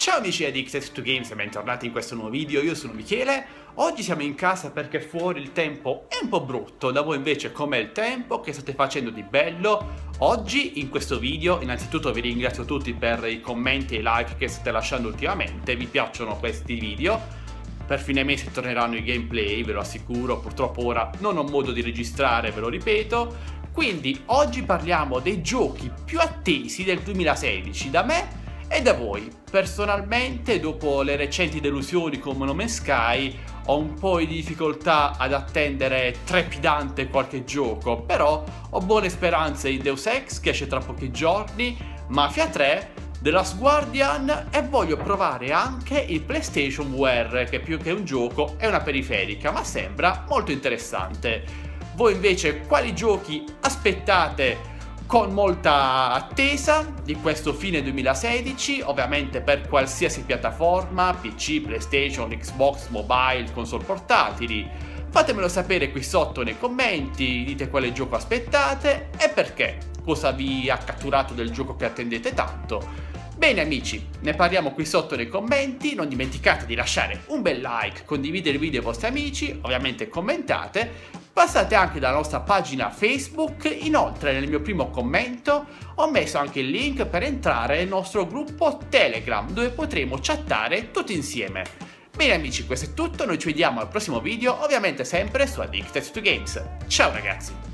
Ciao amici di Addicted2Games e bentornati in questo nuovo video, io sono Michele. Oggi siamo in casa perché fuori il tempo è un po' brutto, da voi invece com'è il tempo, che state facendo di bello? Oggi in questo video innanzitutto vi ringrazio tutti per i commenti e i like che state lasciando ultimamente, vi piacciono questi video? Per fine mese torneranno i gameplay, ve lo assicuro, purtroppo ora non ho modo di registrare, ve lo ripeto. Quindi oggi parliamo dei giochi più attesi del 2016 da me e da voi. Personalmente, dopo le recenti delusioni con No Man's Sky, ho un po' di difficoltà ad attendere trepidante qualche gioco, però ho buone speranze in Deus Ex che esce tra pochi giorni, Mafia 3, The Last Guardian e voglio provare anche il PlayStation VR, che più che un gioco è una periferica, ma sembra molto interessante. Voi invece quali giochi aspettate con molta attesa di questo fine 2016, ovviamente per qualsiasi piattaforma, PC, PlayStation, Xbox, mobile, console portatili? Fatemelo sapere qui sotto nei commenti, dite quale gioco aspettate e perché, cosa vi ha catturato del gioco che attendete tanto. Bene amici, ne parliamo qui sotto nei commenti, non dimenticate di lasciare un bel like, condividere il video ai vostri amici, ovviamente commentate, passate anche dalla nostra pagina Facebook, inoltre nel mio primo commento ho messo anche il link per entrare nel nostro gruppo Telegram, dove potremo chattare tutti insieme. Bene amici, questo è tutto, noi ci vediamo al prossimo video, ovviamente sempre su Addicted2Games. Ciao ragazzi!